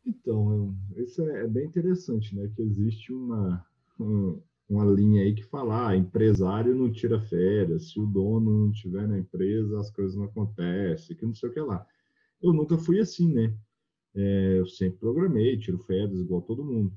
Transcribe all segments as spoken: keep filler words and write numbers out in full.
Então, eu- isso é é bem interessante, né? Que existe uma, um- uma linha aí que fala, ah, empresário não tira férias, se o dono não estiver na empresa, as coisas não acontecem, que não sei o que lá. Eu nunca fui assim, né? É, eu sempre programei, tiro férias igual todo mundo.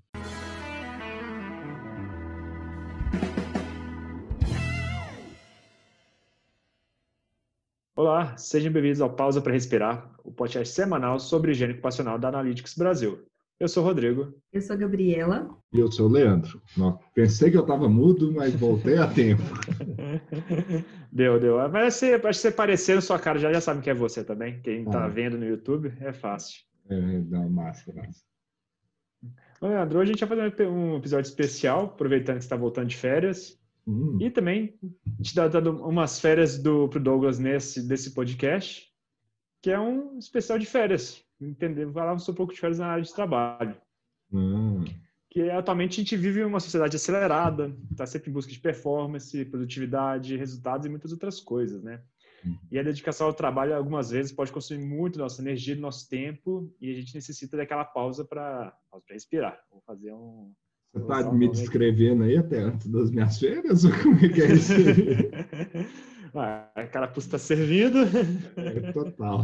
Olá, sejam bem-vindos ao Pausa para Respirar, o podcast semanal sobre higiene ocupacional da Analytics Brasil. Eu sou o Rodrigo. Eu sou a Gabriela. E eu sou o Leandro. Não, pensei que eu estava mudo, mas voltei a tempo. Deu, deu. Mas você, acho que você apareceu na sua cara, já, já sabe que é você também. Quem está Ah, vendo no YouTube é fácil. é, não, massa, massa. Ô, Leandro, hoje a gente vai fazer um episódio especial, aproveitando que você está voltando de férias. Hum, E também te dar dando umas férias do, pro Douglas nesse desse podcast, que é um especial de férias. Entender, falar um pouco de férias na área de trabalho. hum. Que atualmente a gente vive uma sociedade acelerada, está sempre em busca de performance, produtividade, resultados e muitas outras coisas, né? E a dedicação ao trabalho, algumas vezes, pode consumir muito nossa energia, nosso tempo, e a gente necessita daquela pausa para respirar. Vou fazer um... Você Vou está usar o me nome aqui. descrevendo aí até antes das minhas férias? Ou como é que é isso aí? Ah, a carapuça está servindo. É, total.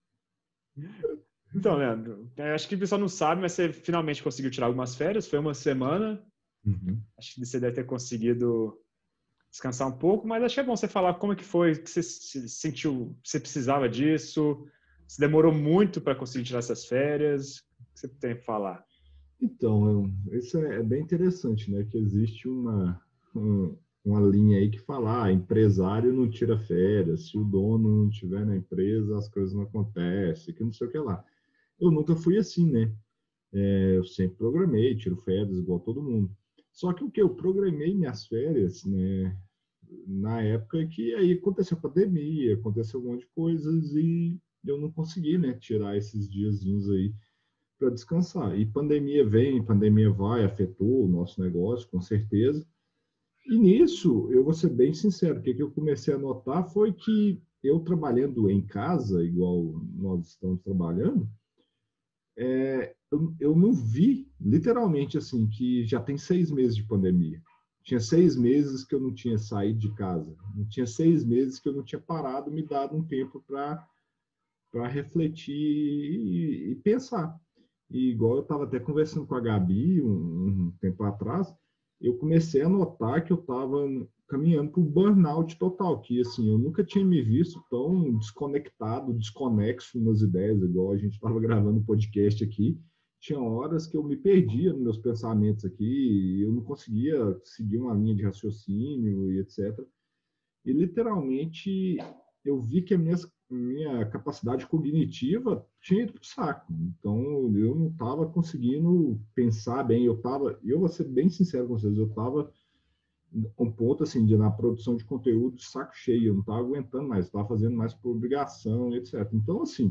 Então, Leandro, acho que o pessoal não sabe, mas você finalmente conseguiu tirar algumas férias, foi uma semana. Uhum. Acho que você deve ter conseguido descansar um pouco, mas acho que é bom você falar como é que foi, que você se sentiu, você precisava disso, se demorou muito para conseguir tirar essas férias, o que você tem para falar? Então, eu- isso é é bem interessante, né? Que existe uma, um- uma linha aí que fala, ah, empresário não tira férias, se o dono não estiver na empresa, as coisas não acontecem, que não sei o que lá. Eu nunca fui assim, né? É, eu sempre programei, tiro férias igual todo mundo. Só que o que eu programei minhas férias, né? Na época que aí aconteceu a pandemia, aconteceu um monte de coisas e eu não consegui, né? Tirar esses diazinhos aí para descansar. E pandemia vem, pandemia vai, afetou o nosso negócio, com certeza. E nisso, eu vou ser bem sincero, o que, que eu comecei a notar foi que eu trabalhando em casa, igual nós estamos trabalhando, é, eu, eu não vi, literalmente assim, que já tem seis meses de pandemia. Tinha seis meses que eu não tinha saído de casa. Não tinha seis meses que eu não tinha parado, me dado um tempo para para refletir e, e pensar. E igual eu estava até conversando com a Gabi um, um tempo atrás, eu comecei a notar que eu estava caminhando para o burnout total, que assim, eu nunca tinha me visto tão desconectado, desconexo nas ideias, igual a gente estava gravando o podcast aqui. Tinha horas que eu me perdia nos meus pensamentos aqui, eu não conseguia seguir uma linha de raciocínio e etcétera. E literalmente eu vi que a minha, minha capacidade cognitiva tinha ido para o saco. Então eu não estava conseguindo pensar bem. Eu estava, eu vou ser bem sincero com vocês, eu estava um ponto assim de na produção de conteúdo de saco cheio, eu não estava aguentando mais, estava fazendo mais por obrigação, etcétera. Então assim,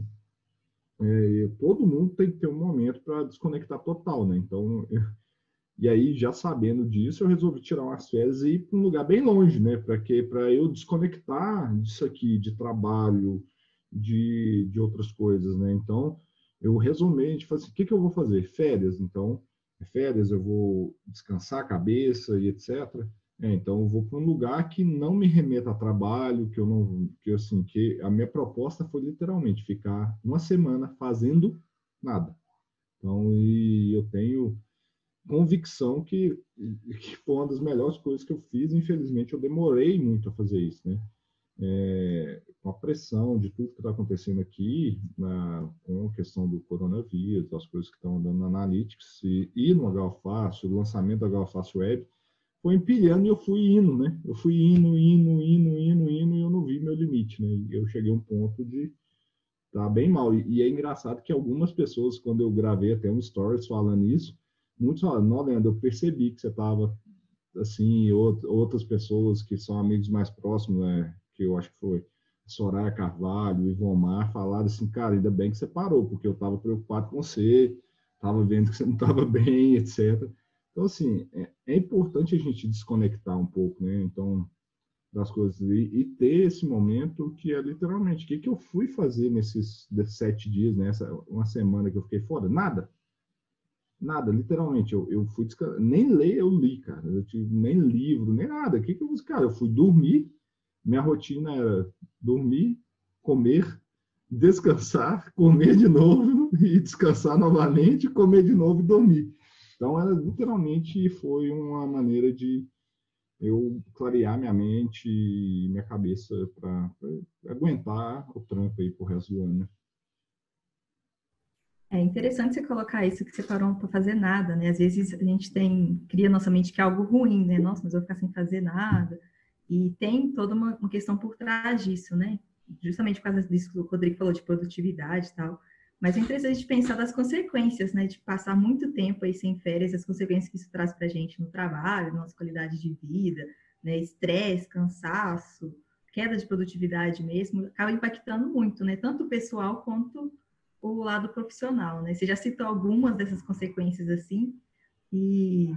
é, todo mundo tem que ter um momento para desconectar total, né? Então eu, e aí, já sabendo disso, eu resolvi tirar umas férias e ir para um lugar bem longe, né? Para que para eu desconectar disso aqui, de trabalho, de, de outras coisas, né? Então, eu resumidamente falei assim, o que, que eu vou fazer? Férias. Então, férias eu vou descansar a cabeça e etcétera. É, então, eu vou para um lugar que não me remeta a trabalho, que eu não, que assim, que a minha proposta foi literalmente ficar uma semana fazendo nada. Então, e eu tenho convicção que, que foi uma das melhores coisas que eu fiz. Infelizmente, eu demorei muito a fazer isso, né? É, com a pressão de tudo que está acontecendo aqui, na, com a questão do coronavírus, as coisas que estão andando na Analytics e, e no H O Fácil, o lançamento do H O Fácil Web, foi empilhando e eu fui indo, né? Eu fui indo, indo, indo, indo, indo e eu não vi meu limite, né? E eu cheguei a um ponto de tá bem mal. E, e é engraçado que algumas pessoas, quando eu gravei até um stories falando isso, muitos falam, não, Leandro, eu percebi que você estava assim, outras pessoas que são amigos mais próximos, né, que eu acho que foi Soraya Carvalho, Ivomar, falaram assim, cara, ainda bem que você parou, porque eu estava preocupado com você, estava vendo que você não estava bem, etcétera. Então, assim, é, é importante a gente desconectar um pouco, né? Então, das coisas e, e ter esse momento que é literalmente o que, que eu fui fazer nesses sete dias, nessa né? Uma semana que eu fiquei fora? Nada. Nada, literalmente. Eu, eu fui descansar. Nem ler eu li, cara. Eu tive nem livro, nem nada. O que que eu fiz? Cara, eu fui dormir. Minha rotina era dormir, comer, descansar, comer de novo e descansar novamente, comer de novo e dormir. Então, era literalmente foi uma maneira de eu clarear minha mente e minha cabeça para aguentar o trampo aí pro resto do ano, né? É interessante você colocar isso, que você parou para fazer nada, né? Às vezes a gente tem, cria nossa mente que é algo ruim, né? Nossa, mas eu vou ficar sem fazer nada. E tem toda uma, uma questão por trás disso, né? Justamente por causa disso que o Rodrigo falou, de produtividade e tal. Mas é interessante de pensar das consequências, né? De passar muito tempo aí sem férias, as consequências que isso traz para a gente no trabalho, na nossa qualidade de vida, né? Estresse, cansaço, queda de produtividade mesmo, acaba impactando muito, né? Tanto o pessoal quanto o lado profissional, né? Você já citou algumas dessas consequências assim, e,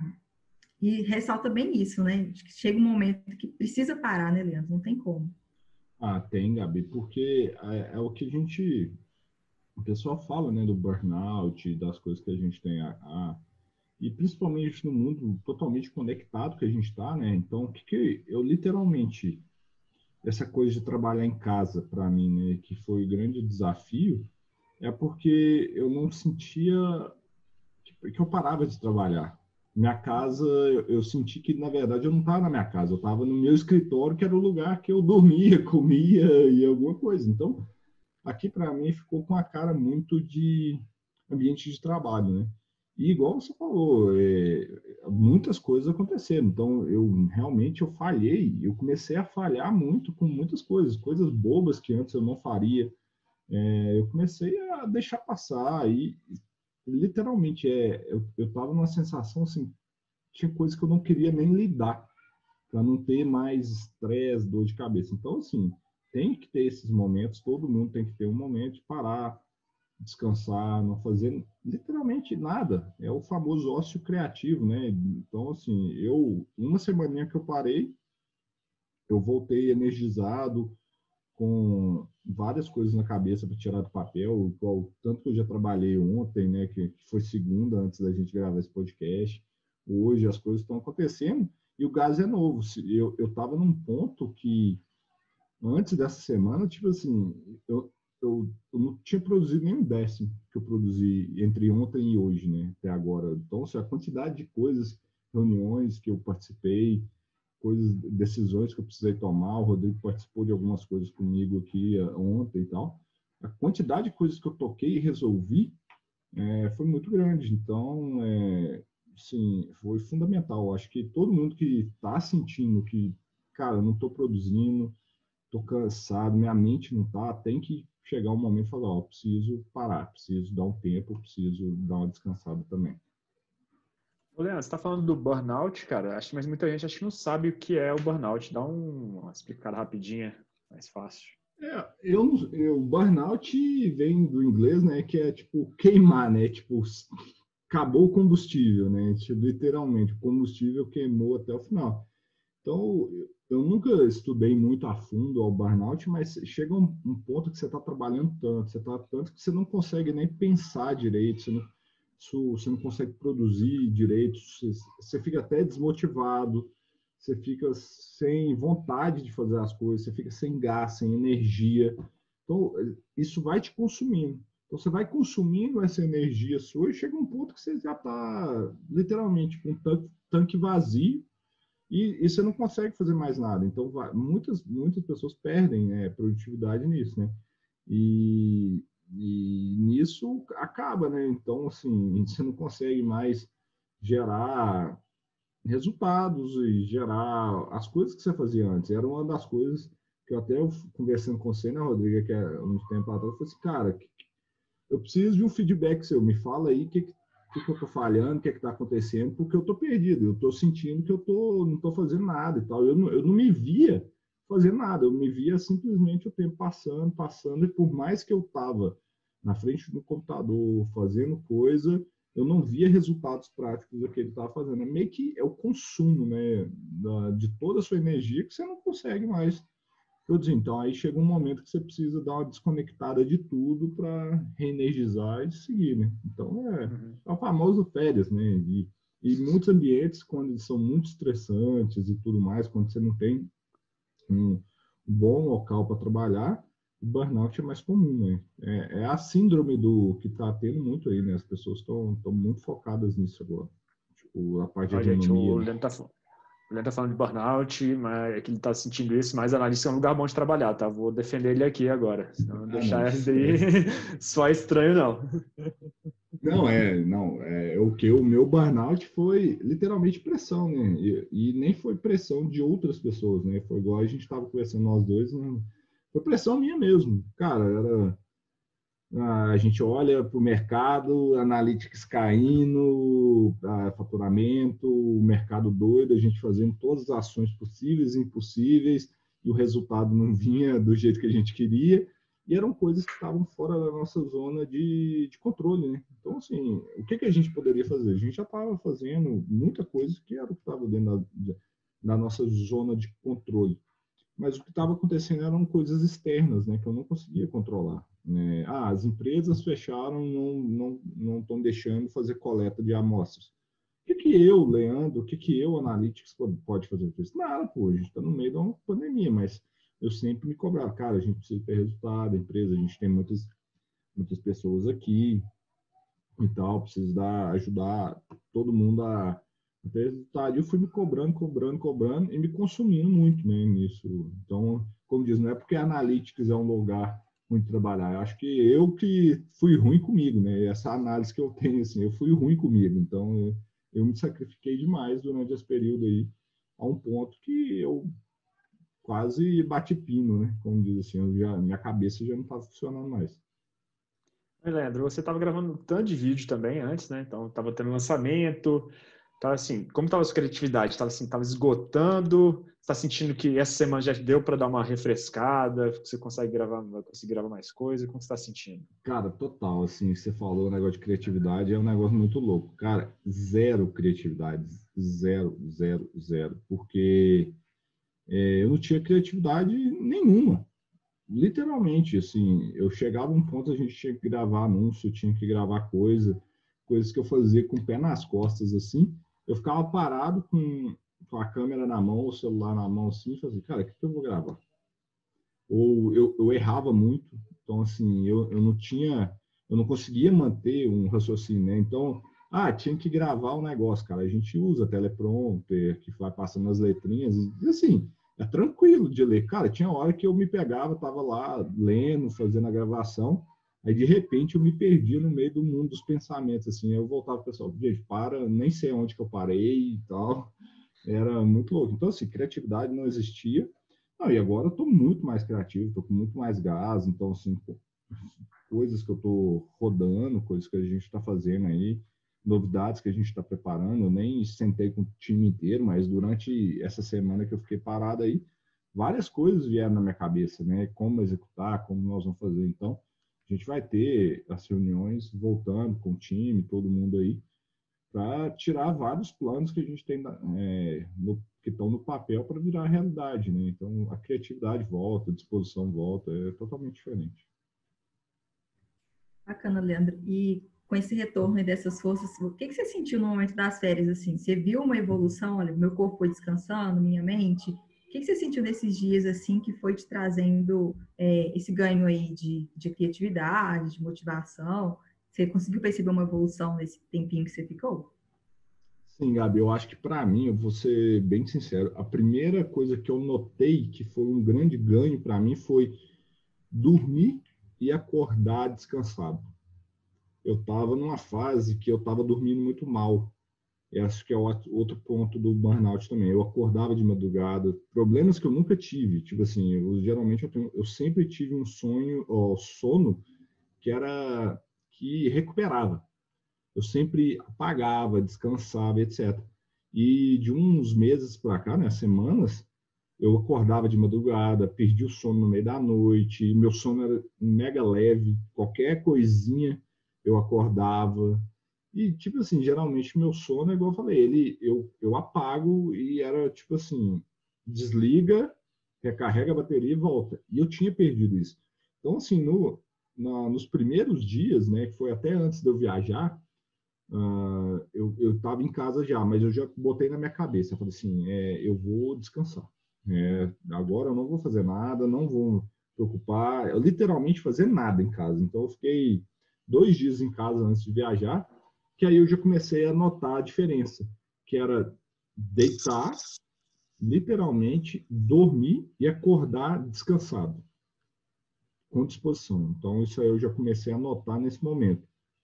e ressalta bem isso, né? De que chega um momento que precisa parar, né, Leandro? Não tem como. Ah, tem, Gabi, porque é, é o que a gente, o pessoal fala, né, do burnout, das coisas que a gente tem a, a e principalmente no mundo totalmente conectado que a gente está, né? Então, o que, que eu literalmente essa coisa de trabalhar em casa para mim, né, que foi o grande desafio, é porque eu não sentia que, que eu parava de trabalhar. Minha casa, eu, eu senti que na verdade eu não estava na minha casa, eu estava no meu escritório, que era o lugar que eu dormia, comia e alguma coisa. Então, aqui para mim ficou com a cara muito de ambiente de trabalho, né? E igual você falou, é, muitas coisas aconteceram. Então, eu realmente eu falhei. Eu comecei a falhar muito com muitas coisas, coisas bobas que antes eu não faria. É, eu comecei a deixar passar e literalmente é, eu eu tava numa sensação assim, tinha coisas que eu não queria nem lidar para não ter mais estresse, dor de cabeça. Então, assim, tem que ter esses momentos, todo mundo tem que ter um momento de parar, descansar, não fazer literalmente nada. É o famoso ócio criativo, né? Então, assim, eu, uma semaninha que eu parei, eu voltei energizado, com várias coisas na cabeça para tirar do papel, igual, tanto que eu já trabalhei ontem, né, que, que foi segunda antes da gente gravar esse podcast. Hoje as coisas estão acontecendo e o gás é novo. Eu eu estava num ponto que antes dessa semana, tipo assim, eu, eu, eu não tinha produzido nem um décimo que eu produzi entre ontem e hoje, né, até agora. Então, assim, a quantidade de coisas, reuniões que eu participei, coisas, decisões que eu precisei tomar. O Rodrigo participou de algumas coisas comigo aqui ontem e tal. A quantidade de coisas que eu toquei e resolvi é, foi muito grande. Então, é, sim, foi fundamental. Acho que todo mundo que está sentindo que, cara, eu não estou produzindo, estou cansado, minha mente não está, tem que chegar um momento e falar, ó, preciso parar, preciso dar um tempo, preciso dar uma descansada também. Ô, Leandro, você está falando do burnout, cara, acho, mas muita gente acho que não sabe o que é o burnout. Dá um, uma explicada rapidinha, mais fácil. É, eu, eu, burnout vem do inglês, né, que é tipo queimar, né, tipo acabou o combustível, né, tipo, literalmente o combustível queimou até o final. Então, eu nunca estudei muito a fundo ao burnout, mas chega um, um ponto que você está trabalhando tanto, você está tanto que você não consegue nem pensar direito, você não, você não consegue produzir direito, você, você fica até desmotivado, você fica sem vontade de fazer as coisas, você fica sem gás, sem energia. Então, isso vai te consumindo. Então, você vai consumindo essa energia sua e chega um ponto que você já está, literalmente, com um tanque, tanque vazio e, e você não consegue fazer mais nada. Então, vai, muitas, muitas pessoas perdem, né, produtividade nisso, né? E, e nisso acaba, né? Então, assim, você não consegue mais gerar resultados e gerar as coisas que você fazia antes. Era uma das coisas que eu até conversando com você, né, Rodrigo, que é uns tempo atrás, eu falei assim, cara, eu preciso de um feedback seu, me fala aí o que, que, que eu tô falhando, o que que tá acontecendo, porque eu tô perdido, eu tô sentindo que eu tô, não tô fazendo nada e tal. Eu não, eu não me via fazendo nada, eu me via simplesmente o tempo passando, passando, e por mais que eu tava na frente do computador fazendo coisa, eu não via resultados práticos do que ele estava fazendo. É meio que é o consumo, né, da, de toda a sua energia que você não consegue mais Todos, então, aí chega um momento que você precisa dar uma desconectada de tudo para reenergizar e seguir, né? Então, é, Uhum. é o famoso férias, né? E, e muitos ambientes, quando eles são muito estressantes e tudo mais, quando você não tem um, um bom local para trabalhar, o burnout é mais comum, né? É, é a síndrome do que está tendo muito aí, né? As pessoas estão muito focadas nisso agora. Tipo, a parte de Ó, gente, ergonomia, o né? Leandro tá, o Leandro tá falando de burnout, mas é que ele tá sentindo isso, mas analista é um lugar bom de trabalhar, tá? Vou defender ele aqui agora. Senão não Ah, não. deixar isso daí só estranho, não. Não, é, não, é o que o meu burnout foi literalmente pressão, né? E, e nem foi pressão de outras pessoas, né? Foi igual a gente estava conversando nós dois, né? Foi pressão minha mesmo. Cara, era a gente olha para o mercado, analytics caindo, a, faturamento, o mercado doido, a gente fazendo todas as ações possíveis e impossíveis, e o resultado não vinha do jeito que a gente queria, e eram coisas que estavam fora da nossa zona de, de controle, né? Então, assim, o que, que a gente poderia fazer? A gente já estava fazendo muita coisa que era o que estava dentro da, da nossa zona de controle. Mas o que estava acontecendo eram coisas externas, né, que eu não conseguia controlar. Né? Ah, as empresas fecharam, não não não estão deixando fazer coleta de amostras. O que, que eu, Leandro, o que, que eu, Analytics, pode fazer com isso? Nada, pô, a gente está no meio de uma pandemia, mas eu sempre me cobrava, cara, a gente precisa ter resultado, a empresa, a gente tem muitas, muitas pessoas aqui e tal, precisa dar, ajudar todo mundo a ter resultado. Eu fui me cobrando, cobrando, cobrando e me consumindo muito, né, nisso. Então, como diz, não é porque a Analytics é um lugar muito trabalhar. Eu acho que eu que fui ruim comigo, né? Essa análise que eu tenho, assim, eu fui ruim comigo. Então, eu, eu me sacrifiquei demais durante esse período aí, a um ponto que eu quase bati pino, né? Como diz assim, eu já, minha cabeça já não estava funcionando mais. Mas, Leandro, você estava gravando um tanto de vídeo também antes, né? Então, estava tendo lançamento. Tava assim, como estava a sua criatividade? Estava assim, tava esgotando? Está sentindo que essa semana já deu para dar uma refrescada? Você consegue gravar, vai conseguir gravar mais coisa? Como você está sentindo? Cara, total, assim, você falou o negócio de criatividade, é um negócio muito louco. Cara, zero criatividade, zero, zero, zero, porque é, eu não tinha criatividade nenhuma, literalmente, assim, eu chegava a um ponto, a gente tinha que gravar anúncio, tinha que gravar coisa, coisas que eu fazia com o pé nas costas, assim, eu ficava parado com, com a câmera na mão, o celular na mão, assim, e fazia, cara, o que, que eu vou gravar? Ou eu, eu errava muito, então assim, eu, eu não tinha, eu não conseguia manter um raciocínio, né? Então, ah, tinha que gravar um negócio, cara, a gente usa teleprompter, que vai passando as letrinhas, e assim, é tranquilo de ler. Cara, tinha hora que eu me pegava, tava lá lendo, fazendo a gravação, aí de repente eu me perdia no meio do mundo dos pensamentos, assim, eu voltava para o pessoal, gente, para, nem sei onde que eu parei e tal, era muito louco. Então, assim, criatividade não existia. Não, e agora eu estou muito mais criativo, estou com muito mais gás, então, assim, coisas que eu estou rodando, coisas que a gente está fazendo aí, novidades que a gente está preparando, eu nem sentei com o time inteiro, mas durante essa semana que eu fiquei parado aí, várias coisas vieram na minha cabeça, né? Como executar, como nós vamos fazer. Então, a gente vai ter as reuniões voltando com o time, todo mundo aí, para tirar vários planos que a gente tem é, no, que estão no papel para virar realidade, né? Então a criatividade volta, a disposição volta, é totalmente diferente. Bacana, Leandro. E com esse retorno dessas forças, o que, que você sentiu no momento das férias? Assim, você viu uma evolução? Olha, meu corpo foi descansando, minha mente. O que, que você sentiu nesses dias assim que foi te trazendo é, esse ganho aí de, de criatividade, de motivação? Você conseguiu perceber uma evolução nesse tempinho que você ficou? Sim, Gabi, eu acho que para mim, eu vou ser bem sincero, a primeira coisa que eu notei que foi um grande ganho para mim foi dormir e acordar descansado. Eu estava numa fase que eu estava dormindo muito mal. E acho que é outro ponto do burnout também. Eu acordava de madrugada, problemas que eu nunca tive. Tipo assim, eu, geralmente eu, tenho, eu sempre tive um sonho, ó, sono que era que recuperava. Eu sempre apagava, descansava, etcétera. E de uns meses para cá, né, semanas, eu acordava de madrugada, perdi o sono no meio da noite, meu sono era mega leve, qualquer coisinha eu acordava. E, tipo assim, geralmente meu sono, é igual eu falei, ele, eu, eu apago e era tipo assim, desliga recarrega a bateria e volta. E eu tinha perdido isso. Então, assim, no, na, nos primeiros dias, né, que foi até antes de eu viajar, uh, eu estava em casa já, mas eu já botei na minha cabeça, eu falei assim, é, eu vou descansar. É, agora eu não vou fazer nada, não vou preocupar, eu literalmente fazer nada em casa. Então, eu fiquei dois dias em casa antes de viajar, que aí eu já comecei a notar a diferença, que era deitar, literalmente, dormir e acordar descansado, com disposição. Então, isso aí eu já comecei a notar nesse momento.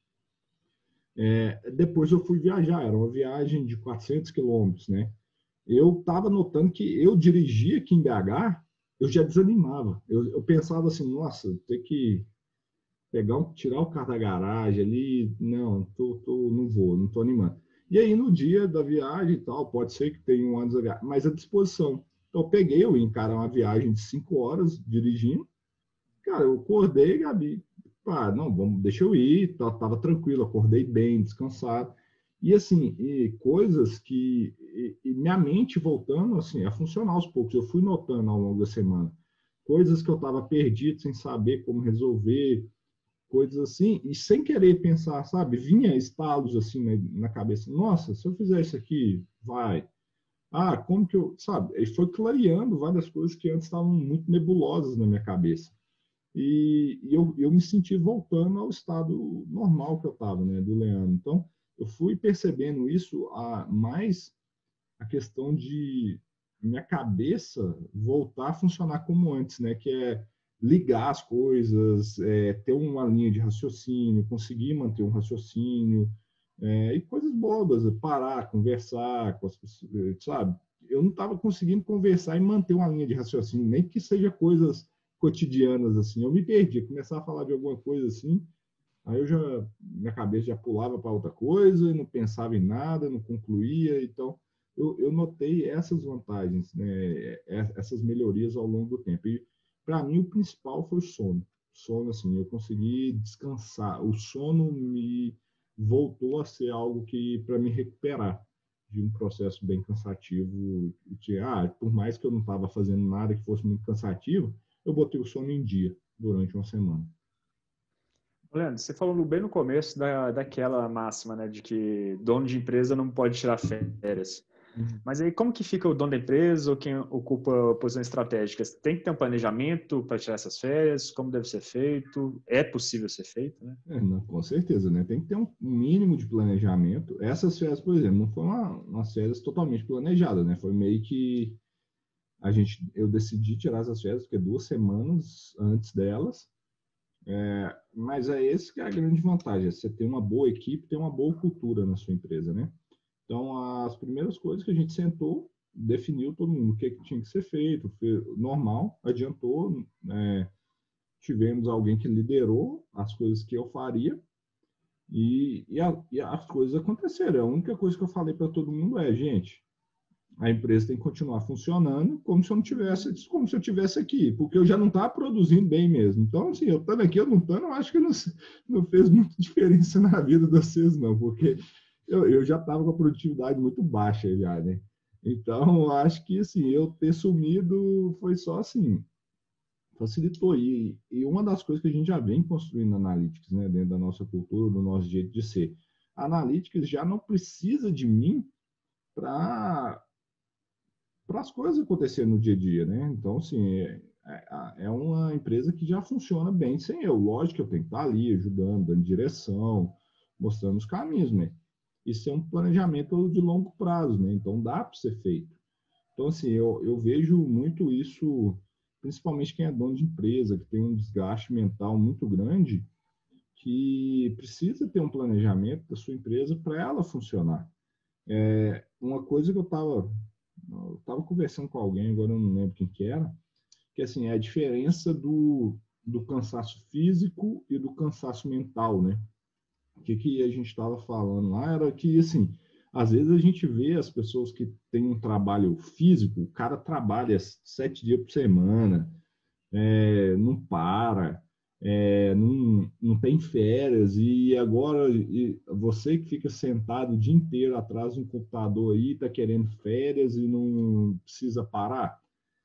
É, depois eu fui viajar, era uma viagem de quatrocentos quilômetros, né? Eu estava notando que eu dirigia aqui em B H, eu já desanimava. Eu, eu pensava assim, nossa, ter que pegar um, tirar o carro da garagem ali, não, tô, tô, não vou, não estou animando. E aí, no dia da viagem e tal, pode ser que tenha um ano, mas a disposição. Então, eu peguei, eu ia encarar uma viagem de cinco horas dirigindo. Cara, eu acordei, Gabi, pá, não, vamos, deixa eu ir, tá, tava tranquilo, acordei bem, descansado. E assim, e coisas que e, e minha mente voltando assim a funcionar aos poucos. Eu fui notando ao longo da semana coisas que eu estava perdido, sem saber como resolver, coisas assim, e sem querer pensar, sabe? Vinha estalos assim na, na cabeça. Nossa, se eu fizer isso aqui, vai. Ah, como que eu, sabe? E foi clareando várias coisas que antes estavam muito nebulosas na minha cabeça. E, e eu, eu me senti voltando ao estado normal que eu estava, né, do Leandro. Então, eu fui percebendo isso a mais a questão de minha cabeça voltar a funcionar como antes, né, que é ligar as coisas, é, ter uma linha de raciocínio, conseguir manter um raciocínio, é, e coisas bobas, parar, conversar com as pessoas, sabe? Eu não estava conseguindo conversar e manter uma linha de raciocínio, nem que seja coisas cotidianas, assim. Eu me perdi, começar a falar de alguma coisa assim, aí eu já, minha cabeça já pulava para outra coisa, não pensava em nada, não concluía, então eu, eu notei essas vantagens, né, essas melhorias ao longo do tempo. E para mim o principal foi o sono. Sono, assim, eu consegui descansar. O sono me voltou a ser algo que para me recuperar de um processo bem cansativo. De, ah, por mais que eu não estava fazendo nada que fosse muito cansativo, eu botei o sono em dia durante uma semana. Leandro, você falou bem no começo da, daquela máxima, né, de que dono de empresa não pode tirar férias. Uhum. Mas aí como que fica o dono da empresa ou quem ocupa posições estratégicas? Tem que ter um planejamento para tirar essas férias? Como deve ser feito? É possível ser feito, né? É, não, com certeza, né? Tem que ter um mínimo de planejamento. Essas férias, por exemplo, não foram uma, umas férias totalmente planejadas, né? Foi meio que a gente, eu decidi tirar essas férias porque duas semanas antes delas. É, mas é esse que é a grande vantagem, é você ter uma boa equipe, ter uma boa cultura na sua empresa, né? Então, as primeiras coisas que a gente sentou, definiu todo mundo o que, que tinha que ser feito, foi normal, adiantou, é, tivemos alguém que liderou as coisas que eu faria e, e, a, e as coisas aconteceram. A única coisa que eu falei para todo mundo é, gente, a empresa tem que continuar funcionando como se eu não tivesse, como se eu tivesse aqui, porque eu já não estava produzindo bem mesmo. Então, assim, eu estando aqui, eu não estando, eu acho que não, não fez muita diferença na vida de vocês, não, porque eu, eu já estava com a produtividade muito baixa já, né? Então, eu acho que, assim, eu ter sumido foi só, assim, facilitou. E, e uma das coisas que a gente já vem construindo na Analytics, né, dentro da nossa cultura, do nosso jeito de ser, a Analytics já não precisa de mim para para as coisas acontecerem no dia a dia, né? Então, assim, é, é uma empresa que já funciona bem sem eu. Lógico que eu tenho que estar ali ajudando, dando direção, mostrando os caminhos, né? Isso é um planejamento de longo prazo, né? Então, dá para ser feito. Então, assim, eu, eu vejo muito isso, principalmente quem é dono de empresa, que tem um desgaste mental muito grande, que precisa ter um planejamento da sua empresa para ela funcionar. É, uma coisa que eu estava eu estava conversando com alguém, agora eu não lembro quem que era, que assim, é a diferença do, do cansaço físico e do cansaço mental, né? O que, que a gente estava falando lá era que, assim, às vezes a gente vê as pessoas que têm um trabalho físico, o cara trabalha sete dias por semana, é, não para, é, não, não tem férias, e agora e você que fica sentado o dia inteiro atrás de um computador aí, está querendo férias e não precisa parar.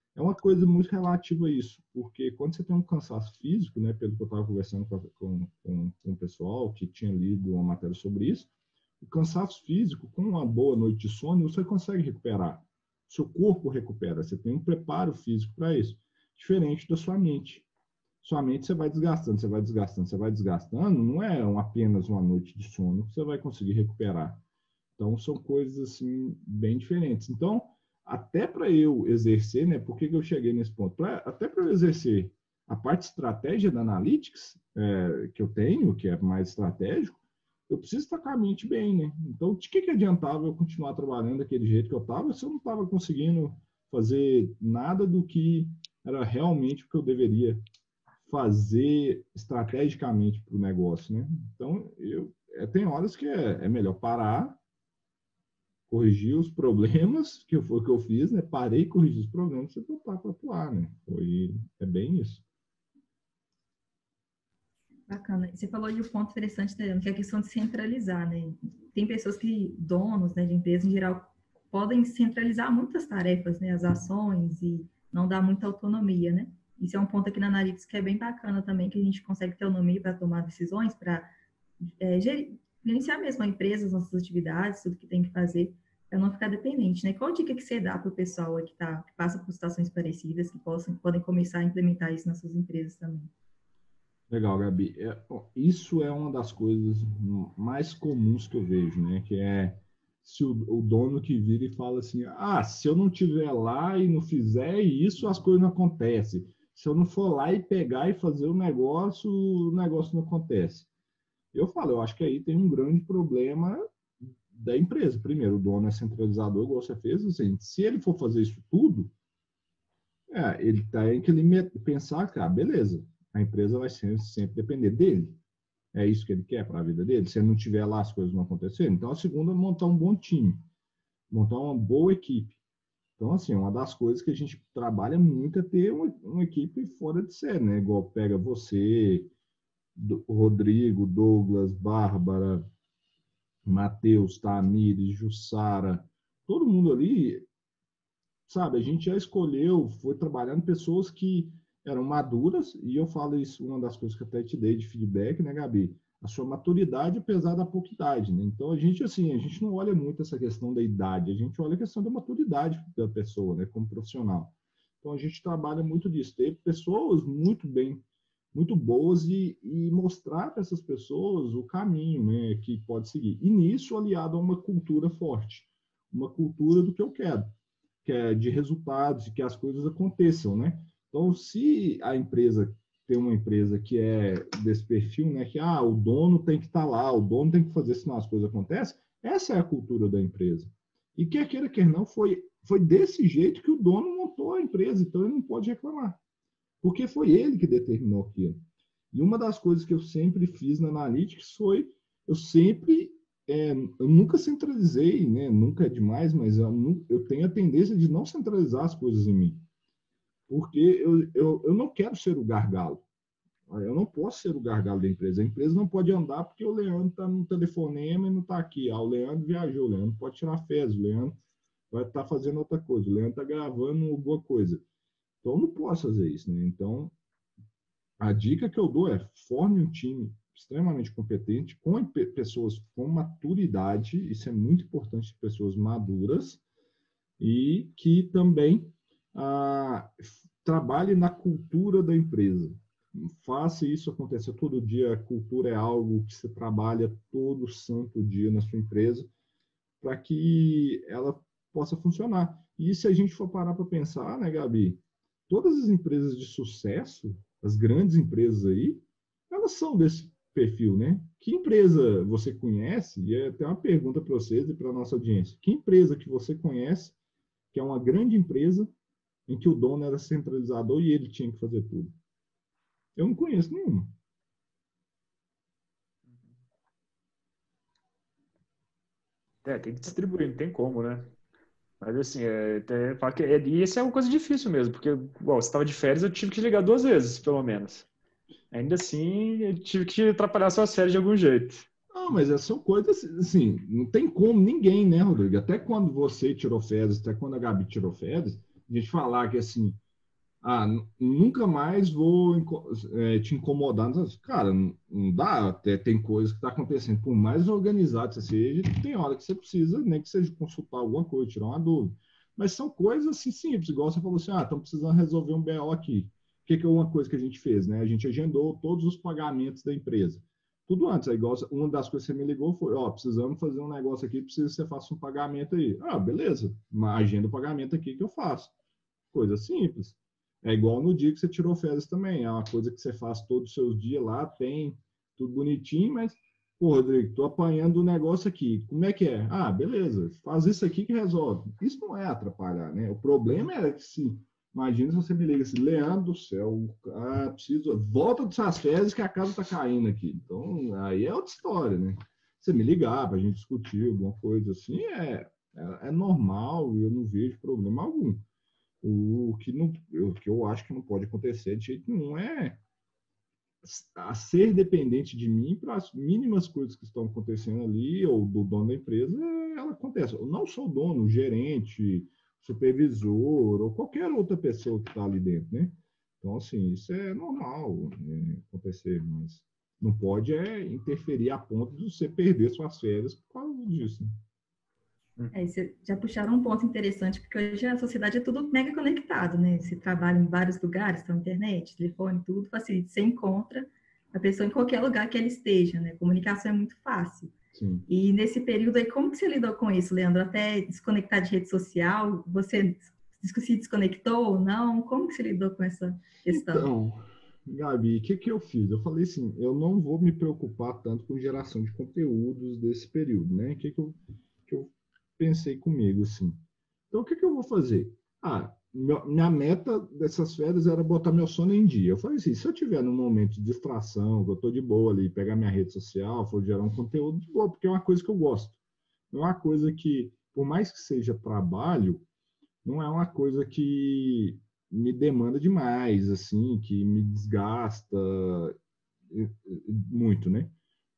É uma coisa muito relativa a isso, porque quando você tem um cansaço físico, né, pelo que eu estava conversando com, com, com, com o pessoal que tinha lido uma matéria sobre isso, o cansaço físico, com uma boa noite de sono, você consegue recuperar. Seu corpo recupera, você tem um preparo físico para isso, diferente da sua mente. Sua mente você vai desgastando, você vai desgastando, você vai desgastando, não é apenas uma noite de sono que você vai conseguir recuperar. Então, são coisas assim bem diferentes. Então, até para eu exercer, né? Por que, que eu cheguei nesse ponto? Pra, até para eu exercer a parte de estratégia da Analytics, é, que eu tenho, que é mais estratégico, eu preciso estar com a mente bem, né? Então, de que, que adiantava eu continuar trabalhando daquele jeito que eu estava se eu não estava conseguindo fazer nada do que era realmente o que eu deveria fazer estrategicamente para o negócio, né? Então, eu, é, tem horas que é, é melhor parar, corrigir os problemas, que foi o que eu fiz, né? Parei, corrigi os problemas e voltar para atuar, né? Foi, é bem isso. Bacana. Você falou de um ponto interessante, né, que é a questão de centralizar, né? Tem pessoas que, donos, né, de empresas em geral, podem centralizar muitas tarefas, né, as ações, e não dar muita autonomia, né? Isso é um ponto aqui na Analytics que é bem bacana também, que a gente consegue ter autonomia para tomar decisões, para é, gerenciar mesmo a empresa, as nossas atividades, tudo que tem que fazer, para não ficar dependente, né? Qual dica que você dá para o pessoal que, tá, que passa por situações parecidas, que possam, podem começar a implementar isso nas suas empresas também? Legal, Gabi. É, isso é uma das coisas mais comuns que eu vejo, né? Que é se o, o dono que vira e fala assim, ah, se eu não estiver lá e não fizer isso, as coisas não acontecem. Se eu não for lá e pegar e fazer o negócio, o negócio não acontece. Eu falo, eu acho que aí tem um grande problema da empresa. Primeiro, o dono é centralizador, igual você fez, assim, se ele for fazer isso tudo, é, ele tem que pensar que, ah, beleza, a empresa vai sempre, sempre depender dele. É isso que ele quer para a vida dele. Se ele não tiver lá, as coisas não acontecerem. Então, a segunda é montar um bom time, montar uma boa equipe. Então, assim, uma das coisas que a gente trabalha muito é ter uma, uma equipe fora de série, né? Igual pega você, Rodrigo, Douglas, Bárbara, Matheus, Tamires, Jussara, todo mundo ali, sabe? A gente já escolheu, foi trabalhando pessoas que eram maduras, e eu falo isso, uma das coisas que eu até te dei de feedback, né, Gabi? A sua maturidade, apesar da pouca idade, né? Então, a gente, assim, a gente não olha muito essa questão da idade, a gente olha a questão da maturidade da pessoa, né, como profissional. Então, a gente trabalha muito disso, ter pessoas muito bem, muito boas e, e mostrar para essas pessoas o caminho, né, que pode seguir. E nisso, aliado a uma cultura forte, uma cultura do que eu quero, que é de resultados, de que as coisas aconteçam, né? Então, se a empresa tem uma empresa que é desse perfil, né, que ah, o dono tem que estar lá, o dono tem que fazer, senão as coisas acontecem, essa é a cultura da empresa. E quer queira, quer não, foi, foi desse jeito que o dono montou a empresa, então ele não pode reclamar, porque foi ele que determinou aquilo. E uma das coisas que eu sempre fiz na Analytics foi, eu sempre, é, eu nunca centralizei, né, nunca é demais, mas eu, eu tenho a tendência de não centralizar as coisas em mim. Porque eu, eu, eu não quero ser o gargalo. Eu não posso ser o gargalo da empresa. A empresa não pode andar porque o Leandro está no telefonema e não está aqui. Ah, o Leandro viajou, o Leandro pode tirar férias, o Leandro vai estar tá fazendo outra coisa, o Leandro está gravando alguma coisa. Então, eu não posso fazer isso, né? Então, a dica que eu dou é forme um time extremamente competente, com pessoas com maturidade, isso é muito importante, pessoas maduras, e que também ah, trabalhe na cultura da empresa. Faça isso acontecer todo dia. A cultura é algo que você trabalha todo santo dia na sua empresa para que ela possa funcionar. E se a gente for parar para pensar, né, Gabi? Todas as empresas de sucesso, as grandes empresas aí, elas são desse perfil, né? Que empresa você conhece? E é até uma pergunta para vocês e para a nossa audiência. Que empresa que você conhece que é uma grande empresa em que o dono era centralizador e ele tinha que fazer tudo? Eu não conheço nenhuma. É, tem que distribuir, não tem como, né? Mas assim, é, é, é, e isso é uma coisa difícil mesmo, porque, igual, você estava de férias, eu tive que ligar duas vezes, pelo menos. Ainda assim, eu tive que atrapalhar suas férias de algum jeito. Ah, mas essas são coisas, assim, não tem como ninguém, né, Rodrigo? Até quando você tirou férias, até quando a Gabi tirou férias, a gente falar que assim, ah, nunca mais vou é, te incomodar. Cara, não dá, até tem coisa que está acontecendo. Por mais organizado que você seja, tem hora que você precisa, nem que seja consultar alguma coisa, tirar uma dúvida. Mas são coisas assim simples, igual você falou assim, ah, estamos precisando resolver um B O aqui. O que, que é uma coisa que a gente fez, né? A gente agendou todos os pagamentos da empresa. Tudo antes, é igual uma das coisas que você me ligou foi, ó, precisamos fazer um negócio aqui, precisa que você faça um pagamento aí. Ah, beleza, agenda o pagamento aqui que eu faço. Coisa simples. É igual no dia que você tirou férias também. É uma coisa que você faz todos os seus dias lá, tem tudo bonitinho, mas, pô, Rodrigo, tô apanhando o negócio aqui. Como é que é? Ah, beleza, faz isso aqui que resolve. Isso não é atrapalhar, né? O problema é que se, imagina se você me liga assim, Leandro do céu, ah, preciso, volta das suas férias que a casa tá caindo aqui. Então, aí é outra história, né? Você me ligar pra gente discutir alguma coisa assim, é, é, é normal e eu não vejo problema algum. O que, não, o que eu acho que não pode acontecer de jeito nenhum é a ser dependente de mim para as mínimas coisas que estão acontecendo ali, ou do dono da empresa, ela acontece. Eu não sou o dono, o gerente, supervisor, ou qualquer outra pessoa que está ali dentro, né? Então, assim, isso é normal, né, acontecer, mas não pode é interferir a ponto de você perder suas férias por causa disso. É, você já puxaram um ponto interessante, porque hoje a sociedade é tudo mega conectado, né? Você trabalha em vários lugares, então internet, telefone, tudo facilita. Você encontra a pessoa em qualquer lugar que ela esteja, né? A comunicação é muito fácil. Sim. E nesse período aí, como que você lidou com isso, Leandro? Até desconectar de rede social, você se desconectou ou não? Como que você lidou com essa questão? Então, Gabi, o que, que eu fiz? Eu falei assim, eu não vou me preocupar tanto com geração de conteúdos desse período, né? O que, que, eu, que eu pensei comigo, assim. Então, o que, que eu vou fazer? Ah, minha meta dessas férias era botar meu sono em dia. Eu falei assim, se eu tiver num momento de distração, que eu estou de boa ali, pegar minha rede social, for gerar um conteúdo, de boa, porque é uma coisa que eu gosto. Não é uma coisa que, por mais que seja trabalho, não é uma coisa que me demanda demais, assim, que me desgasta muito, né?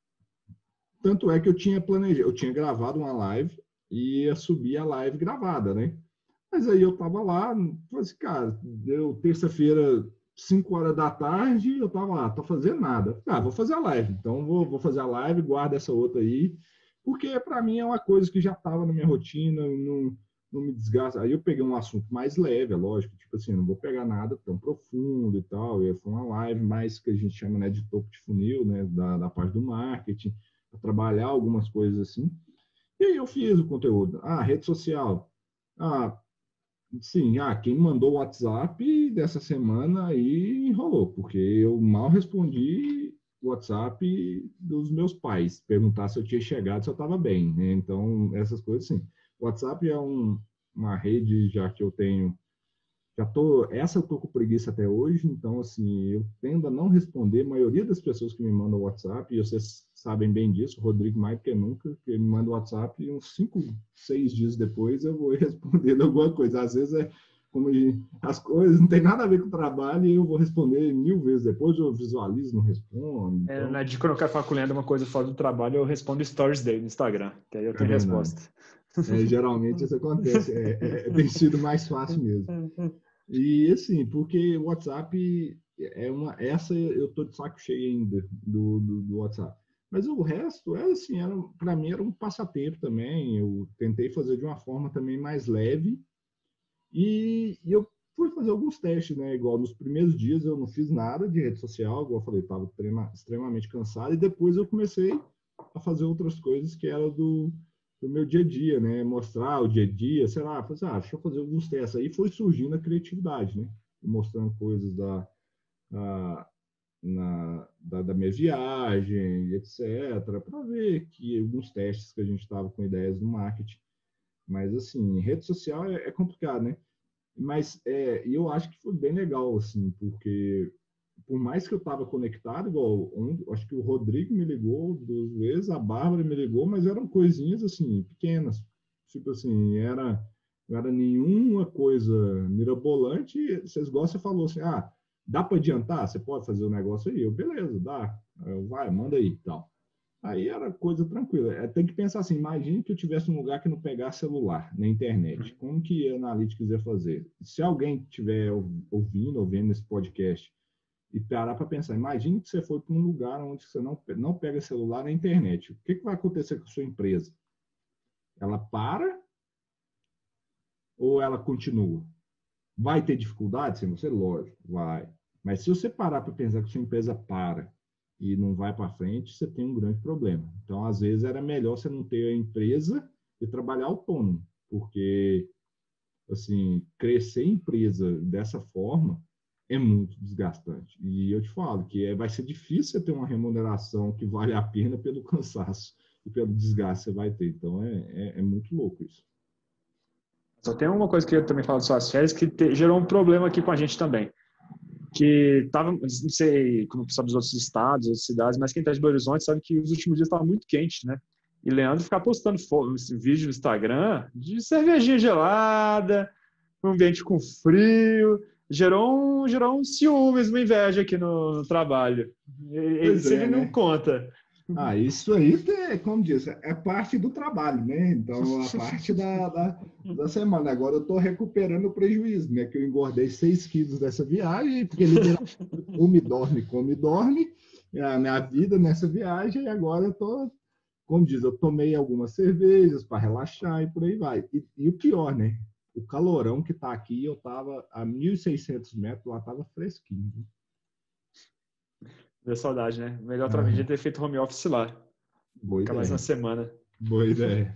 Tanto é que eu tinha planejado, eu tinha gravado uma live e ia subir a live gravada, né? Mas aí eu tava lá, falei assim, cara, deu terça-feira, cinco horas da tarde, eu tava lá, tô fazendo nada. Ah, vou fazer a live, então vou, vou fazer a live, guarda essa outra aí, porque para mim é uma coisa que já tava na minha rotina, não, não me desgasta. Aí eu peguei um assunto mais leve, é lógico, tipo assim, não vou pegar nada tão profundo e tal, e foi uma live mais que a gente chama, né, de topo de funil, né, da, da parte do marketing, para trabalhar algumas coisas assim. E aí eu fiz o conteúdo. Ah, rede social. Ah, sim, ah, quem mandou o WhatsApp dessa semana aí enrolou, porque eu mal respondi o WhatsApp dos meus pais, perguntar se eu tinha chegado, se eu estava bem, né? Então, essas coisas, sim. O WhatsApp é um, uma rede já que eu tenho, já tô, essa eu tô com preguiça até hoje, então, assim, eu tendo a não responder, a maioria das pessoas que me mandam o WhatsApp, e vocês sabem bem disso, o Rodrigo mais do que nunca, que me manda o WhatsApp e uns cinco, seis dias depois eu vou respondendo alguma coisa. Às vezes é como as coisas não tem nada a ver com o trabalho e eu vou responder mil vezes depois, eu visualizo, não respondo. Então... É, na dica, quando eu quero falar com o Leandro uma coisa fora do trabalho, eu respondo stories dele no Instagram, que aí eu tenho é resposta. É, geralmente isso acontece, é, é, tem sido mais fácil mesmo. E assim, porque o WhatsApp é uma, essa eu tô de saco cheio ainda do, do, do WhatsApp. Mas o resto, é assim, para mim era um passatempo também. Eu tentei fazer de uma forma também mais leve. E, e eu fui fazer alguns testes, né? Igual nos primeiros dias eu não fiz nada de rede social, igual eu falei, estava extremamente cansado. E depois eu comecei a fazer outras coisas que era do, do meu dia a dia, né? Mostrar o dia a dia, sei lá, fazer, ah, deixa eu fazer alguns testes. Aí foi surgindo a criatividade, né? Mostrando coisas da... A, Na, da, da minha viagem, etcétera, para ver que alguns testes que a gente estava com ideias do marketing. Mas, assim, rede social é, é complicado, né? Mas é, eu acho que foi bem legal, assim, porque por mais que eu estava conectado, igual, um, acho que o Rodrigo me ligou duas vezes, a Bárbara me ligou, mas eram coisinhas, assim, pequenas. Tipo assim, era, não era nenhuma coisa mirabolante. Vocês gostam, você falou assim, ah, dá para adiantar? Você pode fazer o negócio aí? Eu, beleza, dá. Eu, vai, manda aí, tal. Aí era coisa tranquila. É, tem que pensar assim, imagine que eu tivesse um lugar que não pegasse celular na internet. Como que a Analytics ia fazer? Se alguém estiver ouvindo ou vendo esse podcast e parar para pensar, imagine que você foi para um lugar onde você não, não pega celular na internet. O que, que vai acontecer com a sua empresa? Ela para ou ela continua? Vai ter dificuldade sem você? Lógico, vai. Mas se você parar para pensar que sua empresa para e não vai para frente, você tem um grande problema. Então, às vezes, era melhor você não ter a empresa e trabalhar autônomo, porque, assim, crescer empresa dessa forma é muito desgastante. E eu te falo que é, vai ser difícil você ter uma remuneração que vale a pena pelo cansaço e pelo desgaste que você vai ter. Então, é, é, é muito louco isso. Só tem uma coisa que eu também falo de suas férias que te, gerou um problema aqui com a gente também. Que estava, não sei como sabe dos outros estados, outras cidades, mas quem está de Belo Horizonte sabe que os últimos dias estava muito quente, né? E Leandro ficar postando esse vídeo no Instagram de cervejinha gelada, um ambiente com frio, gerou um, gerou um ciúmes, uma inveja aqui no, no trabalho. Pois Isso é, ele não né? conta. Ah, isso aí, é, como diz, é parte do trabalho, né? Então, a parte da, da, da semana. Agora eu estou recuperando o prejuízo, né? Que eu engordei seis quilos dessa viagem, porque literalmente come, dorme, come, dorme, é a minha vida nessa viagem, e agora eu estou, como diz, eu tomei algumas cervejas para relaxar e por aí vai. E, e o pior, né? O calorão que está aqui, eu estava a mil e seiscentos metros, lá estava fresquinho. Deu saudade, né? Melhor outra vez Ah, de ter feito home office lá. boa Ficar mais uma ideia. semana. Boa ideia.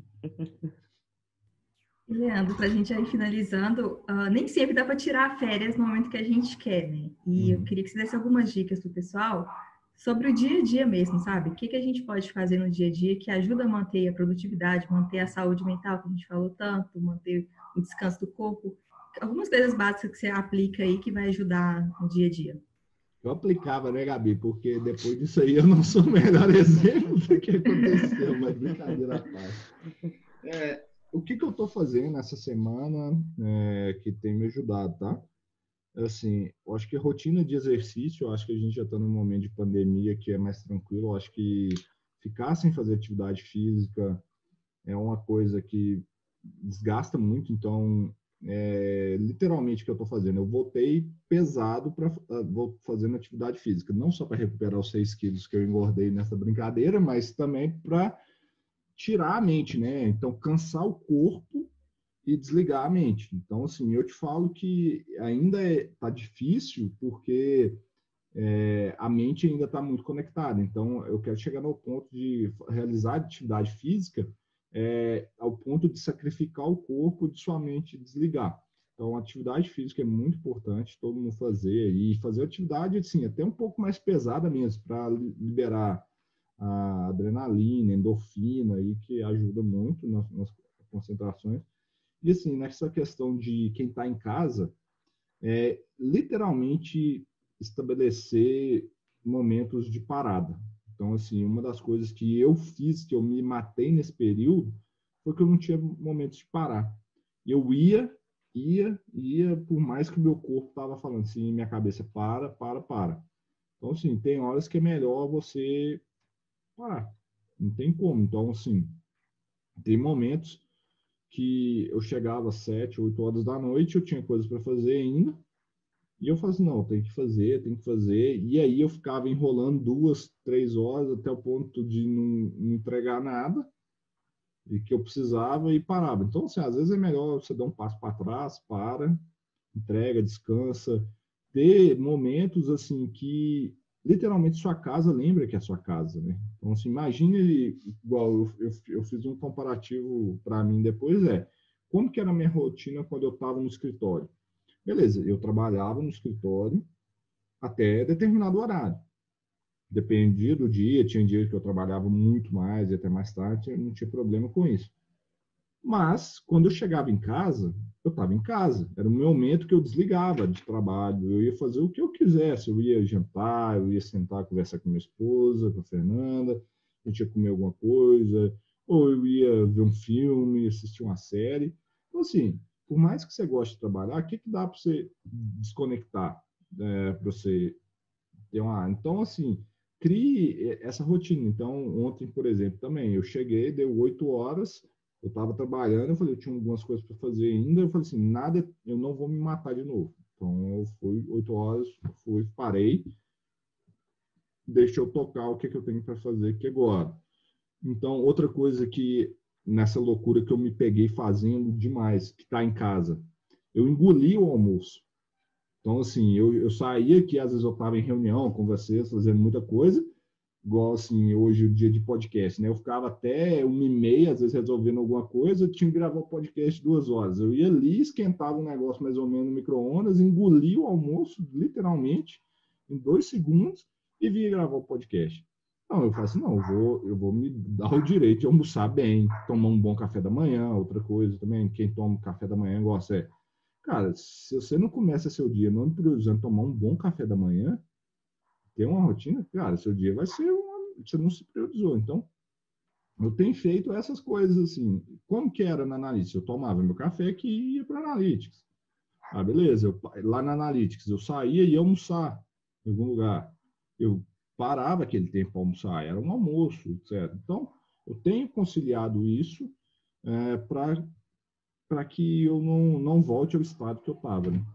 Leandro, para a gente aí finalizando, uh, nem sempre dá para tirar férias no momento que a gente quer, né? E eu Uhum. queria que você desse algumas dicas para o pessoal sobre o dia a dia mesmo, sabe? O que, que a gente pode fazer no dia a dia que ajuda a manter a produtividade, manter a saúde mental, que a gente falou tanto, manter o descanso do corpo. Algumas coisas básicas que você aplica aí que vai ajudar no dia a dia. Eu aplicava, né, Gabi? Porque depois disso aí eu não sou o melhor exemplo do que aconteceu, mas brincadeira à parte. É, o que, que eu estou fazendo essa semana é, que tem me ajudado, tá? Assim, eu acho que rotina de exercício, eu acho que a gente já está num momento de pandemia que é mais tranquilo. Eu acho que ficar sem fazer atividade física é uma coisa que desgasta muito, então é, literalmente o que eu estou fazendo, eu voltei pesado para vou fazendo atividade física, não só para recuperar os seis quilos que eu engordei nessa brincadeira, mas também para tirar a mente, né? Então cansar o corpo e desligar a mente. Então assim, eu te falo que ainda está é, difícil porque é, a mente ainda está muito conectada. Então, eu quero chegar no ponto de realizar atividade física é, ao ponto de sacrificar o corpo de sua mente desligar. Então, a atividade física é muito importante todo mundo fazer e fazer atividade, assim, até um pouco mais pesada mesmo, para liberar a adrenalina, endorfina, aí, que ajuda muito nas, nas concentrações. E, assim, nessa questão de quem está em casa, é, literalmente estabelecer momentos de parada. Então, assim, uma das coisas que eu fiz, que eu me matei nesse período, foi que eu não tinha momentos de parar. Eu ia, ia, ia, por mais que o meu corpo estava falando assim, minha cabeça, para, para, para. Então, assim, tem horas que é melhor você parar. Não tem como. Então, assim, tem momentos que eu chegava às sete, oito horas da noite, eu tinha coisas para fazer ainda, e eu falei assim, não, tem que fazer, tem que fazer. E aí eu ficava enrolando duas, três horas até o ponto de não, não entregar nada e que eu precisava e parava. Então, assim, às vezes é melhor você dar um passo para trás, para, entrega, descansa, ter momentos assim que literalmente sua casa lembra que é sua casa, né? Então, assim, imagine, igual eu, eu, eu fiz um comparativo para mim depois, é como que era a minha rotina quando eu estava no escritório. Beleza, eu trabalhava no escritório até determinado horário. Dependia do dia, tinha dia que eu trabalhava muito mais e até mais tarde, eu não tinha problema com isso. Mas, quando eu chegava em casa, eu estava em casa. Era o meu momento que eu desligava de trabalho. Eu ia fazer o que eu quisesse. Eu ia jantar, eu ia sentar, conversar com minha esposa, com a Fernanda, a gente ia comer alguma coisa, ou eu ia ver um filme, assistir uma série. Então, assim, por mais que você goste de trabalhar, o que, que dá para você desconectar? É, para você ter uma... Então, assim, crie essa rotina. Então, ontem, por exemplo, também, eu cheguei, deu oito horas, eu estava trabalhando, eu falei, eu tinha algumas coisas para fazer ainda, eu falei assim, nada, eu não vou me matar de novo. Então, eu fui oito horas, fui, parei, deixa eu tocar o que, que eu tenho para fazer aqui agora. Então, outra coisa que, nessa loucura que eu me peguei fazendo demais, que está em casa, eu engoli o almoço. Então, assim, eu, eu saía aqui, às vezes eu estava em reunião com vocês, fazendo muita coisa, igual, assim, hoje, o dia de podcast, né? Eu ficava até uma e meia, às vezes, resolvendo alguma coisa, eu tinha que gravar o podcast duas horas. Eu ia ali, esquentava um negócio mais ou menos no micro-ondas, engolia o almoço, literalmente, em dois segundos, e vinha gravar o podcast. Não, eu faço, não, eu vou, eu vou me dar o direito de almoçar bem, tomar um bom café da manhã, outra coisa também, quem toma café da manhã gosta é, cara, se você não começa seu dia não priorizando tomar um bom café da manhã, ter uma rotina, cara, seu dia vai ser uma, você não se priorizou. Então, eu tenho feito essas coisas assim. Como que era na Analytics? Eu tomava meu café que ia para Analytics. Ah, beleza, eu, lá na Analytics eu saía e ia almoçar em algum lugar. Eu parava aquele tempo para almoçar, era um almoço, etcétera. Então, eu tenho conciliado isso é, para que eu não, não volte ao estado que eu estava, né?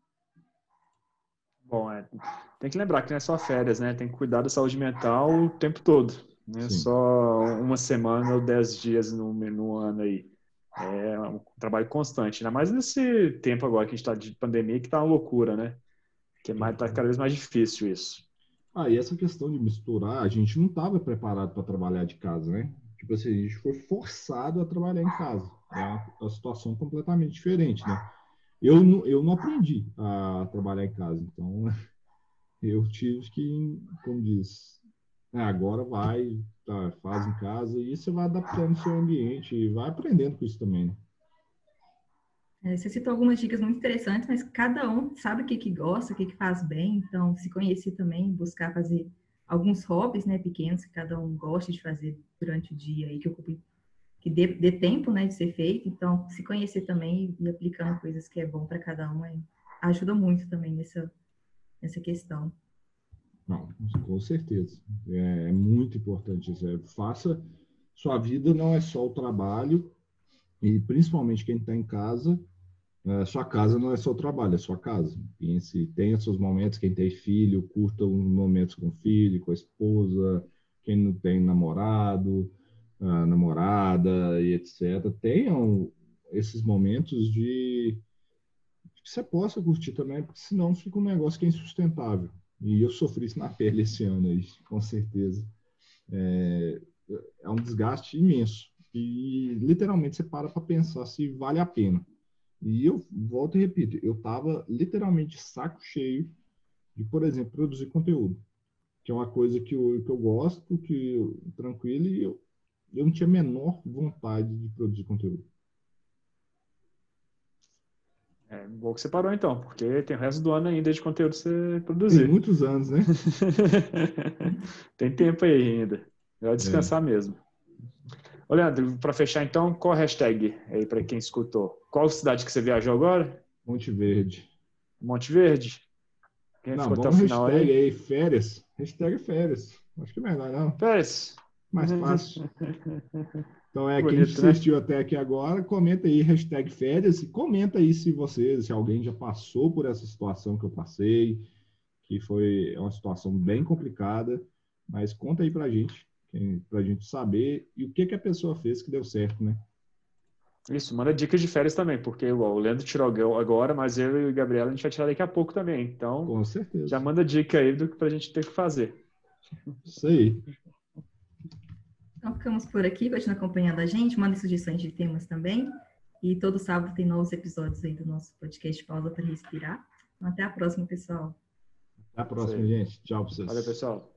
Bom, é, tem que lembrar que não é só férias, né? Tem que cuidar da saúde mental o tempo todo. Não é só uma semana ou dez dias no, no ano aí. É um trabalho constante. Ainda mais nesse tempo agora que a gente está de pandemia, que está uma loucura, né? Que é mais, tá cada vez mais difícil isso. Ah, e essa questão de misturar, a gente não estava preparado para trabalhar de casa, né? Tipo assim, a gente foi forçado a trabalhar em casa. É uma, uma situação completamente diferente, né? Eu não, eu não aprendi a trabalhar em casa, então eu tive que, como diz, é, agora vai, tá, faz em casa e você vai adaptando o seu ambiente e vai aprendendo com isso também, né? É, você citou algumas dicas muito interessantes, mas cada um sabe o que, que gosta, o que, que faz bem, então se conhecer também, buscar fazer alguns hobbies, né, pequenos que cada um gosta de fazer durante o dia e que ocupe, que dê, dê tempo, né, de ser feito. Então, se conhecer também e aplicando coisas que é bom para cada um é, ajuda muito também nessa, nessa questão. Não, com certeza. É, é muito importante isso. É, faça, sua vida não é só o trabalho e principalmente quem está em casa. É, sua casa não é só o trabalho, é sua casa. Pense, tenha seus momentos, quem tem filho, curta os momentos com o filho, com a esposa, quem não tem namorado, ah, namorada e etcétera. Tenham esses momentos de que você possa curtir também, porque senão fica um negócio que é insustentável. E eu sofri isso na pele esse ano aí, com certeza. É, é um desgaste imenso. E literalmente você para para pensar se vale a pena. E eu volto e repito, eu estava literalmente saco cheio de, por exemplo, produzir conteúdo, que é uma coisa que eu, que eu gosto, que eu, tranquilo, e eu, eu não tinha a menor vontade de produzir conteúdo. É bom que você parou então, porque tem o resto do ano ainda de conteúdo pra você Tem produzir. muitos anos, né? Tem tempo aí ainda. Vai É, descansar mesmo. Ô, Leandro, para fechar então, qual a hashtag aí para quem escutou? Qual cidade que você viajou agora? Monte Verde. Monte Verde? Quem Não, ficou até o vamos final hashtag aí? aí, férias. Hashtag férias. Acho que é melhor, não. Pérez. Mais fácil. Então, é, quem Bonito, né? assistiu até aqui agora, comenta aí, hashtag férias, e comenta aí se você, se alguém já passou por essa situação que eu passei, que foi uma situação bem complicada, mas conta aí pra gente, pra gente saber e o que que a pessoa fez que deu certo, né? Isso, manda dicas de férias também, porque igual, o Leandro tirou agora, mas eu e o Gabriela a gente vai tirar daqui a pouco também. Então, Com já certeza. manda dica aí do que pra gente ter que fazer. Isso aí. Então, ficamos por aqui, continue acompanhando a gente, mande sugestões de temas também. E todo sábado tem novos episódios aí do nosso podcast Pausa para Respirar. Então, até a próxima, pessoal. Até a Isso próxima, aí. gente. Tchau pra Valeu, vocês. pessoal.